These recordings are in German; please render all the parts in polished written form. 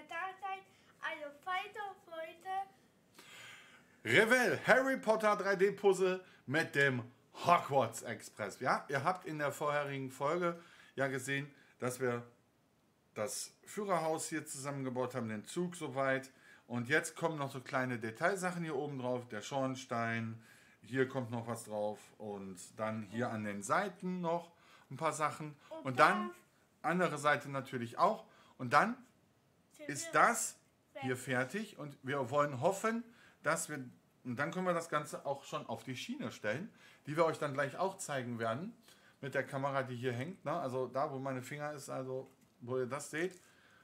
da seid. Also weiter heute. Revell, Harry Potter 3D-Puzzle mit dem Hogwarts Express. Ja, ihr habt in der vorherigen Folge ja gesehen, dass wir das Führerhaus hier zusammengebaut haben, den Zug soweit. Und jetzt kommen noch so kleine Detailsachen hier oben drauf. Der Schornstein, hier kommt noch was drauf. Und dann hier an den Seiten noch ein paar Sachen. Und dann andere Seite natürlich auch. Und dann ist das hier fertig. Und wir wollen hoffen, dass wir, und dann können wir das Ganze auch schon auf die Schiene stellen, die wir euch dann gleich auch zeigen werden. Mit der Kamera, die hier hängt. Ne? Also da, wo meine Finger ist, also wo ihr das seht.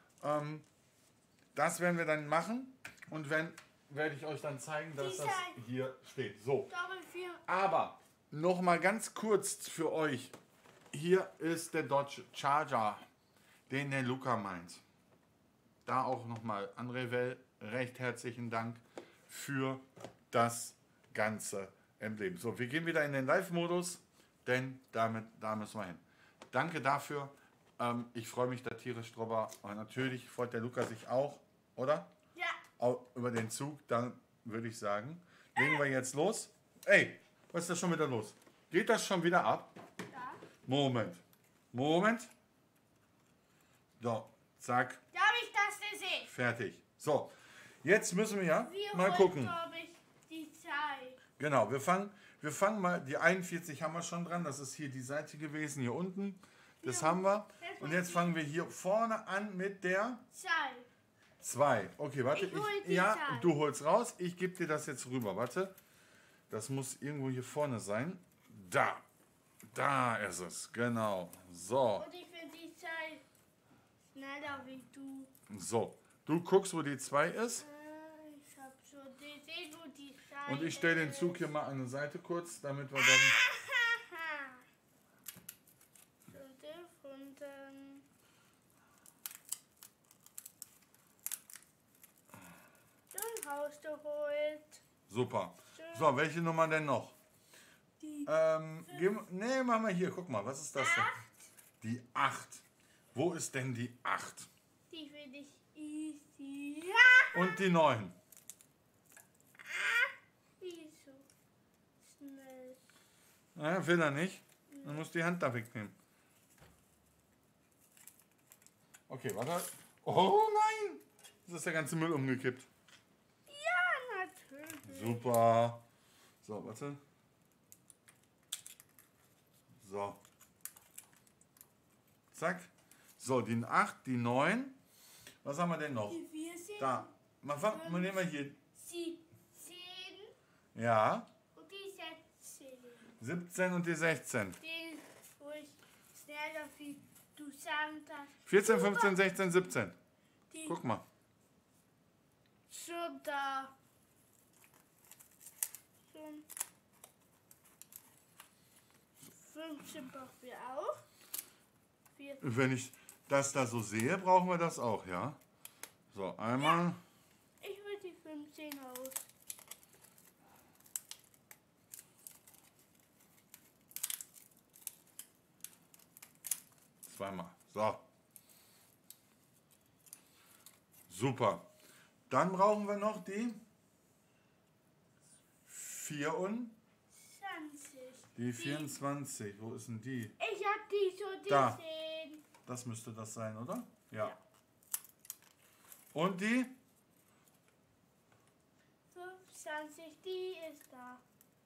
Das werden wir dann machen und werde ich euch dann zeigen, dass das hier steht. So, aber noch mal ganz kurz für euch. Hier ist der Dodge Charger, den der Luca meint. Da auch noch mal an Revell recht herzlichen Dank für das ganze Emblem. So, wir gehen wieder in den Live-Modus, denn da müssen wir hin. Danke dafür. Ich freue mich da tierisch drüber. Und natürlich freut der Luca sich auch, oder? Ja. Auch über den Zug. Dann würde ich sagen, legen wir jetzt los. Ey, was ist da schon wieder los? Geht das schon wieder ab? Ja. Moment. So, zack. Da habe ich das gesehen. Fertig. So, jetzt müssen wir ja Wie mal heute gucken. habe ich die Zeit. Genau, wir fangen mal, die 41 haben wir schon dran. Das ist hier die Seite gewesen, hier unten. Das haben wir. Und jetzt fangen wir hier vorne an mit der Zeit. 2. Okay, warte. Ich hol die Ja, Zahl. du holst raus. Ich gebe dir das jetzt rüber. Warte. Das muss irgendwo hier vorne sein. Da ist es. Genau. So. Und ich finde die Zeit schneller wie du. So. Du guckst, wo die 2 ist. Ich habe schon gesehen, wo die Zeit Und ich stelle den Zug hier mal an die Seite kurz, damit wir dann... Gefunden. Dann rausgeholt. Super. So, welche Nummer denn noch? Die Nee, machen wir hier. Guck mal, was ist das denn? 8. Die 8. Wo ist denn die 8? Die finde ich easy. Und die 9. Wieso? Schnell. Ja, will er nicht. Dann muss die Hand da wegnehmen. Okay, warte. Oh nein! Jetzt ist der ganze Müll umgekippt. Ja, natürlich. Super. So, warte. So. Zack. So, die 8, die 9. Was haben wir denn noch? Die 4 sind Da. Mal nehmen wir hier. 17 Ja. und die 16. 17 und die 16. Den, wo ich schneller wie du sagen kannst. 14, 15, 16, 17. Die Guck mal. schon da. Schon. 15 brauchen wir auch. 14. Wenn ich das da so sehe, brauchen wir das auch, ja? So, einmal. Ich will die 15 aus. Zweimal. So. Super. Dann brauchen wir noch die 4 und 20. die 24. Wo ist denn die? Ich hab die schon Da. gesehen. Das müsste das sein, oder? Ja. Und die? 25, die ist da.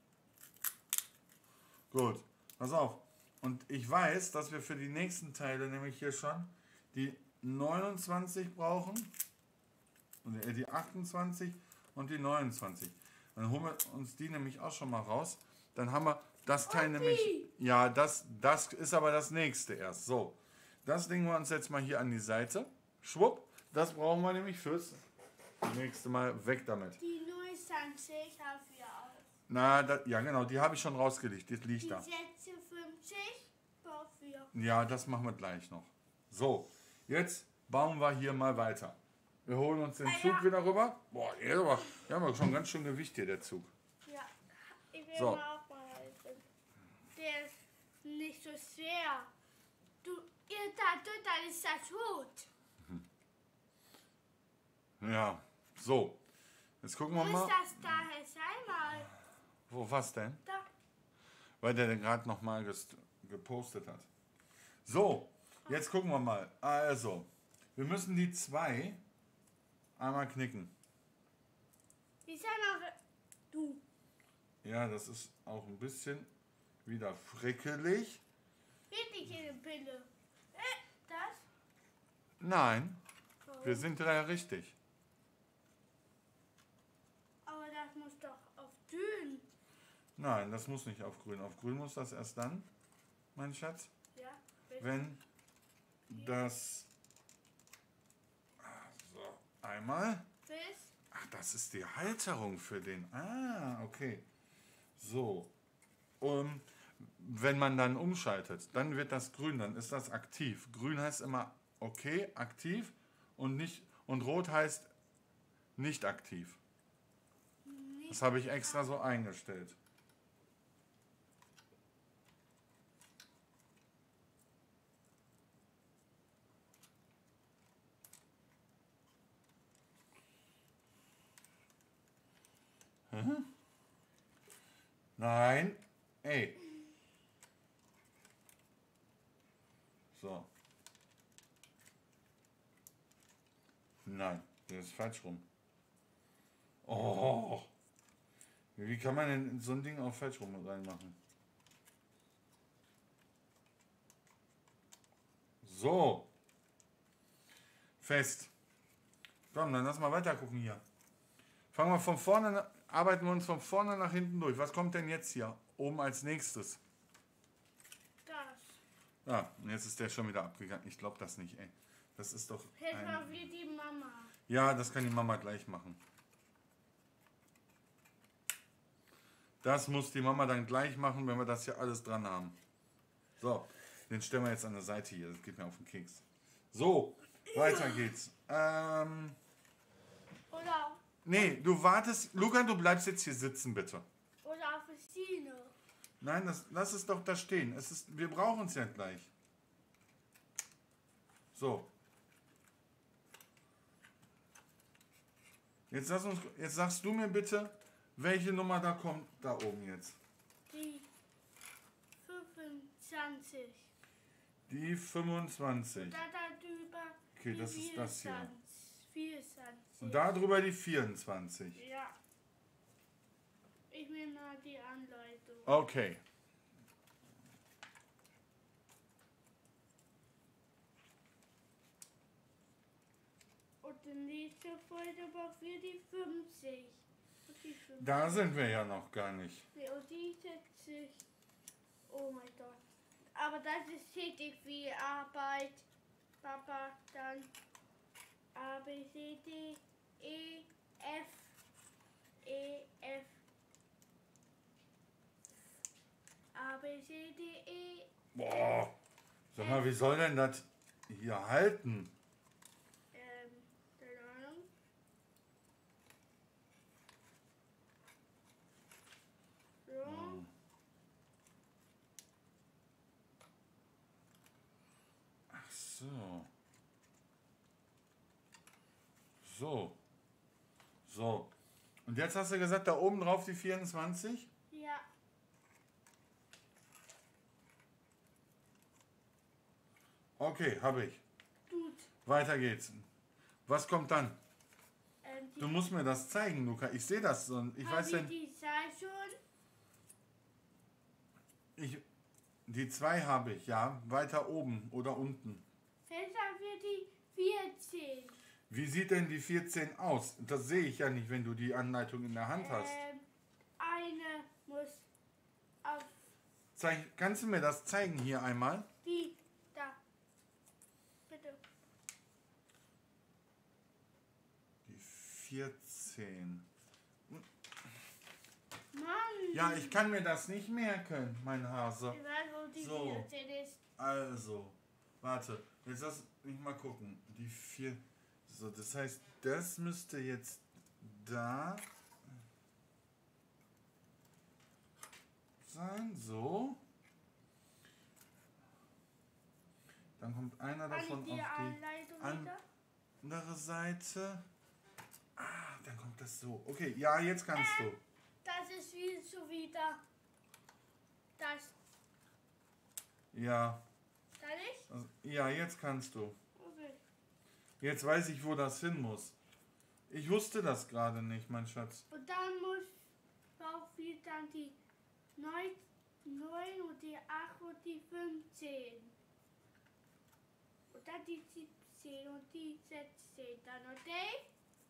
Gut. Pass auf. Und ich weiß, dass wir für die nächsten Teile nämlich hier schon die 29 brauchen. Und die 28 und die 29. Dann holen wir uns die nämlich auch schon mal raus. Dann haben wir das Teil nämlich... Ja, das ist aber das nächste erst. So, das legen wir uns jetzt mal hier an die Seite. Schwupp, das brauchen wir nämlich fürs nächste Mal. Weg damit. Die 29 haben wir auch. Na, ja genau, die habe ich schon rausgelegt. Die liegt Die da. 56 brauchen wir. Ja, das machen wir gleich noch. So, jetzt bauen wir hier mal weiter. Wir holen uns den Zug wieder rüber. Boah, der haben wir schon ganz schön Gewicht hier, der Zug. Ja, ich will So. mal auch mal helfen. Der ist nicht so schwer. Ihr da ist das gut. So, jetzt gucken wir Wo mal. ist das da jetzt einmal? Wo, was denn? Da. Weil der gerade nochmal gepostet hat. So, jetzt gucken wir mal. Also, wir müssen die 2 einmal knicken. Die ist ja noch. Du. Ja, das ist auch ein bisschen wieder frickelig. Wirklich eine Pille. Das? Nein, Oh. wir sind da ja richtig. Aber das muss doch auf dünn. Nein, das muss nicht auf grün. Auf grün muss das erst dann, mein Schatz, Ja. Bitte. wenn das... So, einmal. Bis. Ach, das ist die Halterung für den. Ah, okay. So. Wenn man dann umschaltet, dann wird das grün, dann ist das aktiv. Grün heißt immer okay, aktiv und nicht und rot heißt nicht aktiv. Das habe ich extra so eingestellt. Nein. Ey. So. Nein, das ist falsch rum. Oh. Wie kann man denn so ein Ding auch falsch rum reinmachen? So. Fest. Komm, dann lass mal weiter gucken hier. Fangen wir von vorne, arbeiten wir uns von vorne nach hinten durch. Was kommt denn jetzt hier oben als nächstes? Das. Ah, und jetzt ist der schon wieder abgegangen. Ich glaube das nicht, ey. Das ist doch Hilf mal wie die Mama. Ja, das kann die Mama gleich machen. Das muss die Mama dann gleich machen, wenn wir das hier alles dran haben. So, den stellen wir jetzt an der Seite hier. Das geht mir auf den Keks. So, weiter geht's. Oder, Nee, du wartest. Luca, du bleibst jetzt hier sitzen, bitte. oder Apfelsine. Nein, lass es doch da stehen. Wir brauchen es ja gleich. So. Jetzt sagst du mir bitte, welche Nummer da kommt da oben jetzt. Die 25. Die 25. Da drüber. Okay, die das ist das hier. 24. Und da drüber die 24. Ja. Ich nehme mal die Anleitung. Okay. Und die nächste Folge war für die 50. Und die 50. Da sind wir ja noch gar nicht. Nee, und die 60. Oh mein Gott. Aber das ist tätig viel Arbeit. Papa, dann A, B, C, D, E, F, A, B, C, D, E. Boah. Sag mal, wie soll denn das hier halten? Keine Ahnung. So. Ach so. So. So. Und jetzt hast du gesagt, da oben drauf die 24? Ja. Okay, habe ich. Gut. Weiter geht's. Was kommt dann? Die Du musst mir das zeigen, Luca. Ich sehe das so. Ich weiß habe ich denn. die Zahl schon? Die 2 habe ich, ja. Weiter oben oder unten. Jetzt haben wir die 14. Wie sieht denn die 14 aus? Das sehe ich ja nicht, wenn du die Anleitung in der Hand hast. Eine muss auf Kannst du mir das zeigen hier einmal? die da. Bitte. Die 14. Mann. Ja, ich kann mir das nicht merken, mein Hase. Ich weiß, wo die So. 14 ist. Also, warte. Jetzt lass mich mal gucken. Die 4. So, das heißt, das müsste jetzt da sein. So. Dann kommt einer Kann davon ich die auf Anleitung die wieder? andere Seite. Ah, dann kommt das so. Okay, ja, jetzt kannst du. Das ist wie so wieder das. Ja. Kann ich? Also, ja, jetzt kannst du. Okay. Jetzt weiß ich, wo das hin muss. Ich wusste das gerade nicht, mein Schatz. Und dann muss auch wieder dann die 9 und die 8 und die 15. Und dann die 17 und die 16. Dann, okay?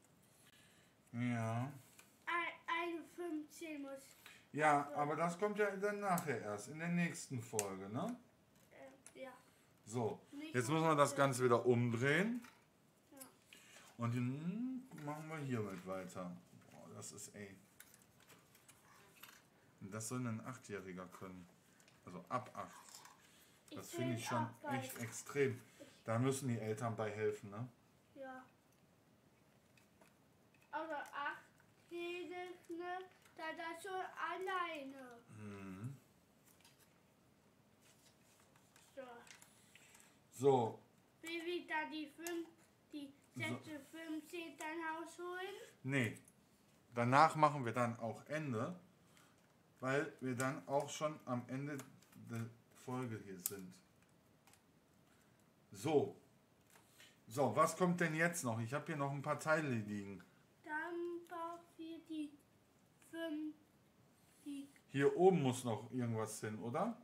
Ja. Eine 15 muss. Ja, aber das kommt ja dann nachher erst, in der nächsten Folge, ne? Ja. So, Nicht jetzt muss man das Ganze wieder umdrehen. Ja. Und dann machen wir hiermit weiter. Boah, das ist ey. Das soll ein 8-Jähriger können. Also ab 8. Das finde ich schon echt extrem. Da müssen die Eltern bei helfen, ne? Ja. Aber 8-Jährige, da das schon alleine. Mhm. So. So, Wie wir dann die 15 dann rausholen? nee. Danach machen wir dann auch Ende, weil wir dann auch schon am Ende der Folge hier sind. So. So, was kommt denn jetzt noch? Ich habe hier noch ein paar Teile liegen. Dann brauchen wir die 5. Hier oben muss noch irgendwas hin, oder?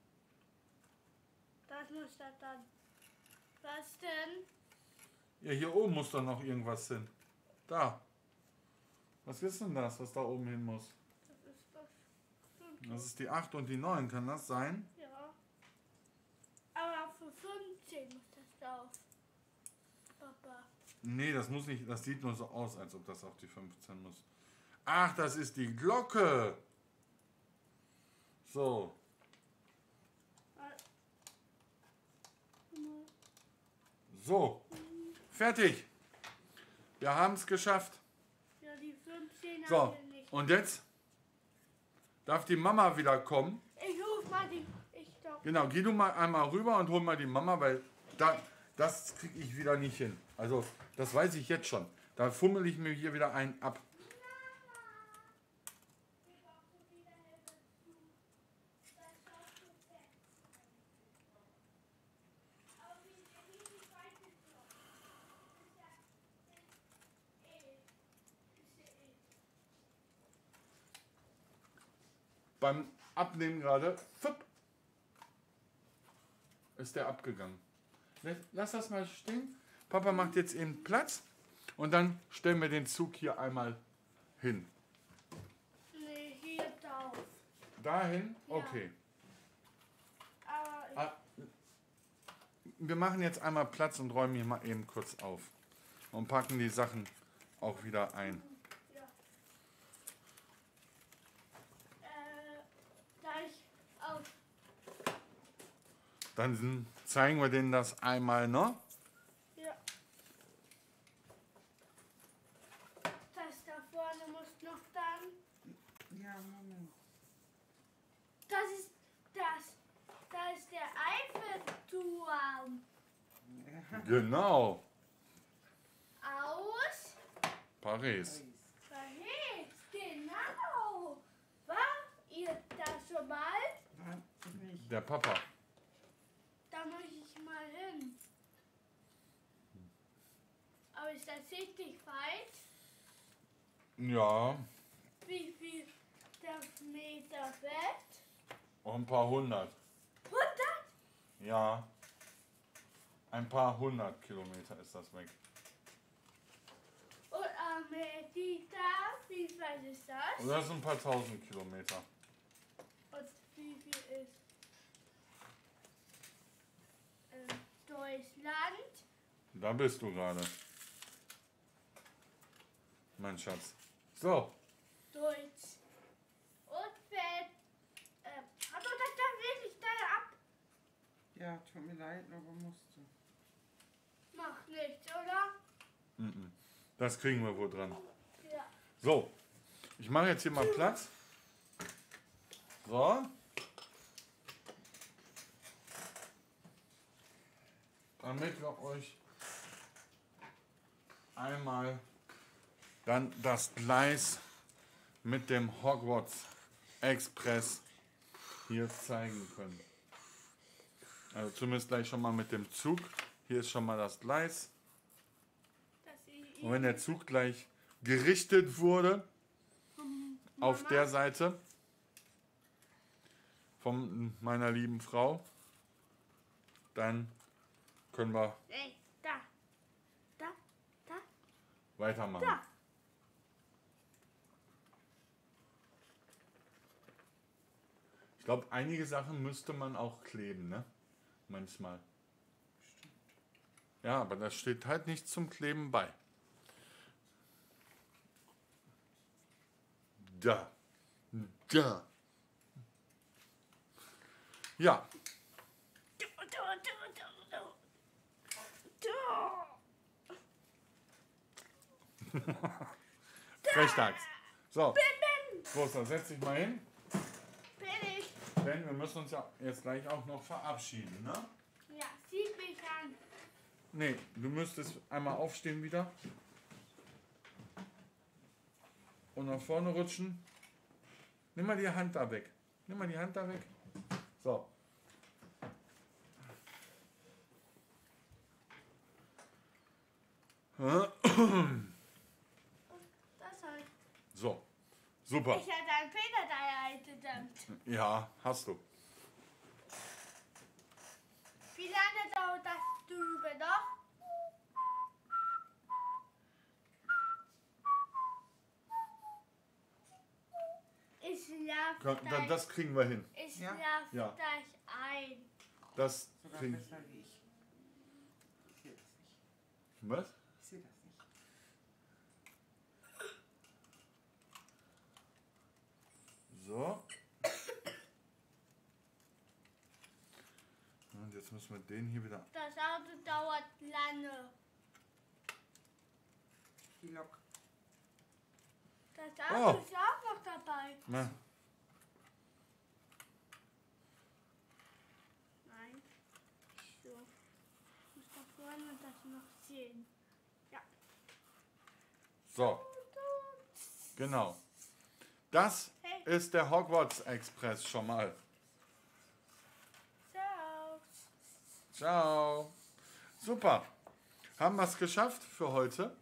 Das muss da dann. Was denn? Ja, hier oben muss doch noch irgendwas hin. Da. Was ist denn das, was da oben hin muss? Das ist das 5. Das ist die 8 und die 9, kann das sein? Ja. Aber für 15 muss das drauf. Papa. Nee, das muss nicht, das sieht nur so aus, als ob das auf die 15 muss. Ach, das ist die Glocke. So, so, fertig. Wir haben es geschafft. Ja, die 15 So, haben wir nicht. und jetzt darf die Mama wieder kommen. Ich ruf mal die. Ich doch. Genau, geh du mal einmal rüber und hol mal die Mama, weil das kriege ich wieder nicht hin. Also, das weiß ich jetzt schon. Da fummel ich mir hier wieder einen ab. Beim Abnehmen gerade, fupp, ist der abgegangen. Lass das mal stehen. Papa macht jetzt eben Platz und dann stellen wir den Zug hier einmal hin. Nee, hier drauf. Dahin? Ja. Okay. Aber Ah, wir machen jetzt einmal Platz und räumen hier mal eben kurz auf. Und packen die Sachen auch wieder ein. ja. Da ich auf. Dann zeigen wir denen das einmal, ne? Ja. Das da vorne muss noch dann. Ja, Moment. Das ist das. Da ist der Eiffelturm. Genau. Aus Paris. Paris. Genau. War ihr das schon mal? Warte nicht. Der Papa. Da muss ich mal hin. Aber ist das richtig weit? Ja, Wie viel der Meter weg? auch ein paar hundert. 100? Ja. Ein paar 100 Kilometer ist das weg. Und Amerika, wie weit ist das? Und das sind ein paar 1000 Kilometer. Und wie viel ist Deutschland? Da bist du gerade. Mein Schatz. So. Deutsch. Und wenn. Hat doch das dann wirklich da ab? Ja, tut mir leid, aber musst du. Macht nichts, oder? Mhm. Das kriegen wir wohl dran. Ja. So. Ich mache jetzt hier mal Platz. So. Damit wir euch einmal dann das Gleis mit dem Hogwarts Express hier zeigen können. Also zumindest gleich schon mal mit dem Zug. Hier ist schon mal das Gleis. Und wenn der Zug gleich gerichtet wurde, auf der Seite von meiner lieben Frau, dann können wir Ey, da. weitermachen. Da. Ich glaube, einige Sachen müsste man auch kleben, ne? Manchmal. Ja, aber da steht halt nichts zum Kleben bei. Da. Da. Ja, Frechdachs. So, Großer, setz dich mal hin. Bin ich. Denn wir müssen uns ja jetzt gleich auch noch verabschieden, ne? Ja, sieht mich an. Nee, du müsstest einmal aufstehen wieder. Und nach vorne rutschen. Nimm mal die Hand da weg. Nimm mal die Hand da weg. So. Das halt. So. Super. Ich hatte einen Peter da eingedämmt. Ja, hast du. Wie lange dauert das drüben noch? Ich schlafe gleich. Das kriegen wir hin. Ich Ja? schlafe Ja. gleich ein. Das Sogar kriegen besser wie ich. Ich sehe das nicht. Was? Ich sehe das nicht. So. Und jetzt müssen wir den hier wieder. Das Auto dauert lange. Die Lok. Das Auto Oh. ist auch noch dabei. Na, Nein. So. Ich muss da vorne das noch sehen. so, genau. Das Hey. ist der Hogwarts Express schon mal. Ciao. Ciao. Super. Haben wir es geschafft für heute.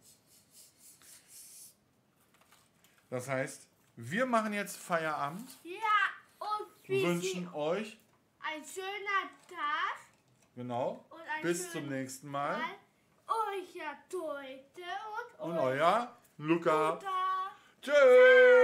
Das heißt, wir machen jetzt Feierabend Ja, und und wie wünschen euch, ein schöner Tag genau, und ein bis zum schönes nächsten Mal. Euer Teute und Und euer Luca. Luca. Tschüss.